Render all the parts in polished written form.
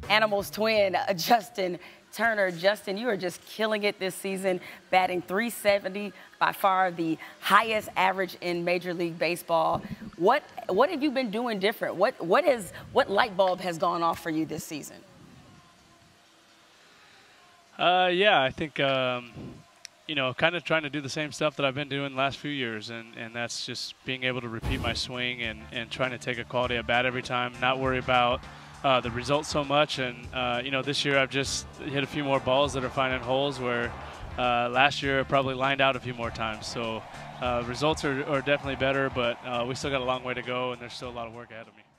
Animals twin, Justin Turner. Justin, you are just killing it this season, batting .370, by far the highest average in Major League Baseball. What have you been doing different? What light bulb has gone off for you this season? Yeah, I think you know, kind of trying to do the same stuff that I've been doing the last few years, and that's just being able to repeat my swing and trying to take a quality at bat every time, not worry about the results so much. And you know, this year I've just hit a few more balls that are finding holes where last year I probably lined out a few more times. So results are definitely better, but we still got a long way to go, and there's still a lot of work ahead of me.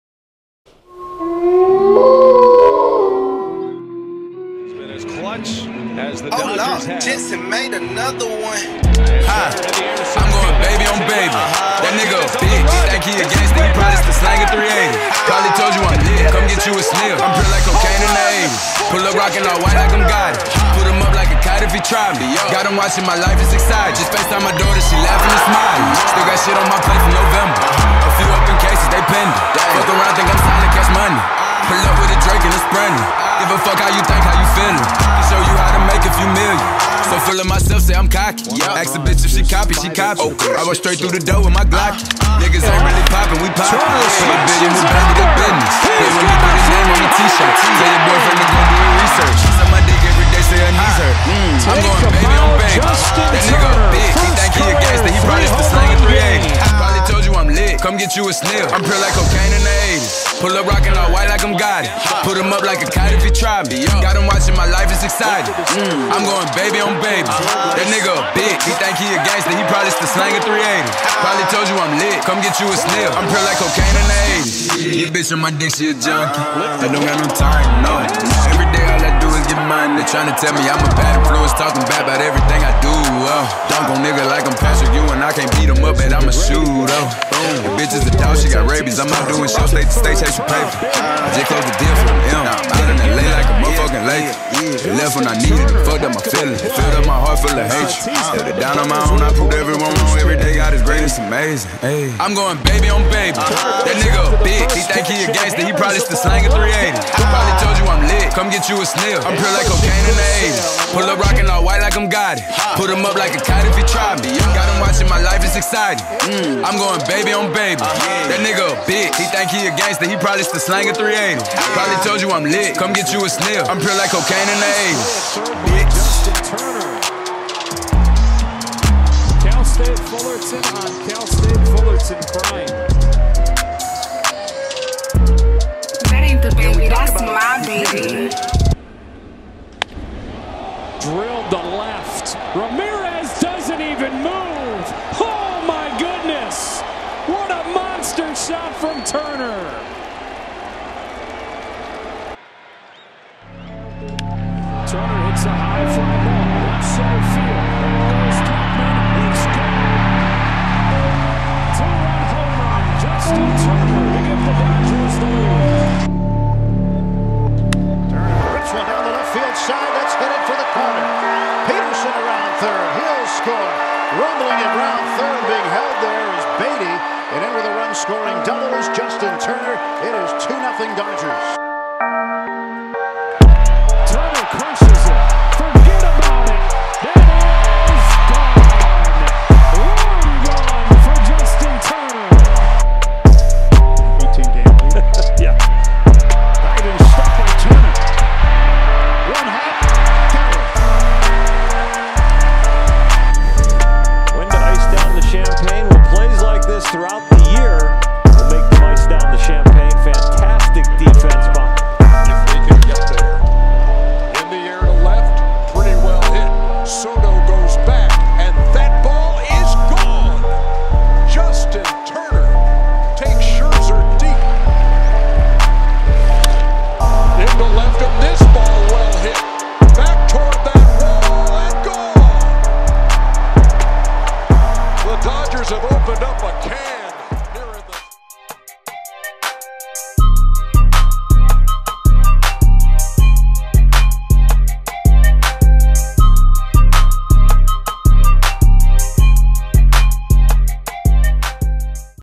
He's been as clutch as the Dodgers have. Jensen made another one. Hi, I'm going baby on baby. That nigga big, he think he a gangster, he probably still slanging 380. Probably told you I'm lit, come get you a sniff. I'm pure like cocaine in the 80s. Pull up rockin' all white like I'm God. Put him up like a kite if he try me. Got him watching my life, it's exciting. Just FaceTime my daughter, she laughing and smiling. Still got shit on my plate from November. A few open cases, they pending. Fuck around, think I'm signing cash money. Pull up with a Drake and it's Brendan. Give a fuck how you think, how you feelin'. Can show you how to make a few million. So feelin' myself, say I'm cocky. Ask a bitch if she copy, she copy. I go straight through the door with my Glock. Niggas ain't really poppin', we poppin'. Say a billion, we baby, the business. Play when you put his name on the t-shirt. Tell your boyfriend to go do your research. Suck my dick every day, say her knees hurt. I'm going baby on baby. That nigga big, he think he a gangster, he probably still slanging 380. Probably told you I'm lit, come get you a sniff. I'm pure like cocaine in the 80s. Pull up rockin' all white like I'm Gotti. Put him up like a kite if he try me. Got him watching my life, it's exciting. I'm going baby on baby. That nigga big, he think he a gangster, he probably still slanging 380. Probably told you I'm lit, come get you a sniff. I'm pure like cocaine in the 80s. Your bitch on my dick, she a junkie. I don't got no time, no. Every day all I do is get money. They tryna tell me I'm a bad influence, talking bad about everything I do. Dunk on nigga like I'm Patrick Ewing, I can't beat him up, but I'm a shooter. The bitch is a dog, she got rabies. I'm out doing shows, state to state, chasing paper. I just closed the deal for them M. Out in LA like a motherfucking lake. They left when I needed it, fucked up my feelings. Filled up my heart full of hatred. Held it down on my own, I proved everyone wrong. Every day God is great, it's amazing. I'm going baby on baby. That nigga big, he think he a gangster, he probably still slanging 380. Probably told you I'm lit, come get you a sniff. I'm pure like cocaine in the 80s. Pull up rockin' all white like I'm Gotti. Put him up like a kite if he try me. Got him watching my life, it's exciting. I'm going baby on baby. That nigga big, he think he a gangster, he probably still slanging 380. Probably told you I'm lit, come get you a sniff. I'm pure like cocaine in the 80s. Bitch. Cal State Fullerton on Cal State Fullerton crying. That ain't the baby, that's my baby. Drilled to left. Ramirez doesn't even move. Oh my goodness. What a monster shot from Turner. Turner hits a high fly ball. Left center field. There goes Tuckman. It's gone. Two-run home run. Justin Turner to give the Dodgers the lead. Turner rips one down the left field side. That's headed for the corner. Peterson around third. He'll score. Rumbling at round third. Being held there is Beatty. And in with a run-scoring double is Justin Turner. It is 2-0 Dodgers.